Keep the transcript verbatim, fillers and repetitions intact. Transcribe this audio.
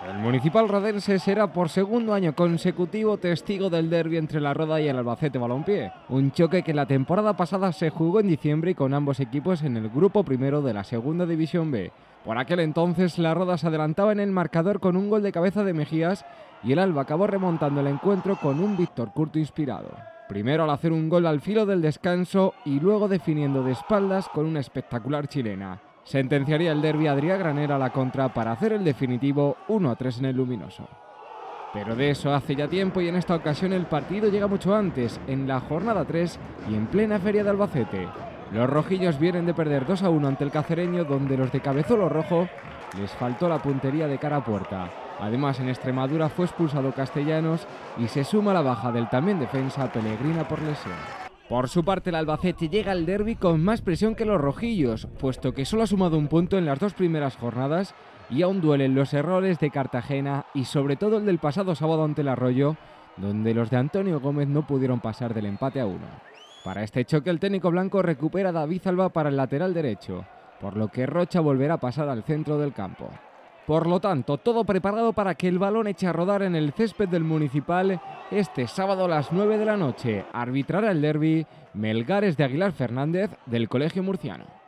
El Municipal Rodense será por segundo año consecutivo testigo del derbi entre La Roda y el Albacete Balompié, un choque que la temporada pasada se jugó en diciembre y con ambos equipos en el grupo primero de la Segunda División B. Por aquel entonces La Roda se adelantaba en el marcador con un gol de cabeza de Mejías y el Alba acabó remontando el encuentro con un Víctor Curto inspirado. Primero al hacer un gol al filo del descanso y luego definiendo de espaldas con una espectacular chilena. Sentenciaría el derbi Adrià Granera a la contra para hacer el definitivo uno a tres en el Luminoso. Pero de eso hace ya tiempo y en esta ocasión el partido llega mucho antes, en la jornada tres y en plena feria de Albacete. Los rojillos vienen de perder dos a uno ante el cacereño, donde los de Cabezolo Rojo les faltó la puntería de cara a puerta. Además, en Extremadura fue expulsado Castellanos y se suma la baja del también defensa Pellegrina por lesión. Por su parte, el Albacete llega al derbi con más presión que los rojillos, puesto que solo ha sumado un punto en las dos primeras jornadas y aún duelen los errores de Cartagena y sobre todo el del pasado sábado ante el Arroyo, donde los de Antonio Gómez no pudieron pasar del empate a uno. Para este choque, el técnico blanco recupera a David Alba para el lateral derecho, por lo que Rocha volverá a pasar al centro del campo. Por lo tanto, todo preparado para que el balón eche a rodar en el césped del Municipal este sábado a las nueve de la noche. Arbitrará el derbi Melgares de Aguilar Fernández del Colegio Murciano.